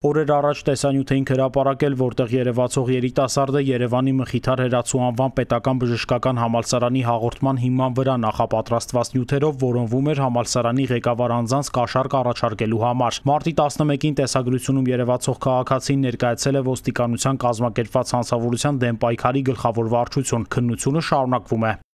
Օրեր առաջ տեսանյութ էին հրապարակել, որտեղ երևացող երիտասարդը Երևանի Մխիթար Հերացու անվան պետական բժշկական համալսարանի հաղորդման հիման վրա նախապատրաստված նյութերով որոնվում էր համալսարանի ղեկավար անձանց կաշառք առաջարկելու համար։ Մարտի 11-ին տեսագրությունում երևացող քաղաքացին ներկայացել է ոստիկանության կազմակերպված հանցավորության դեմ պայքարի գլխավոր վարչություն։ Քննությունը շարունակվում է։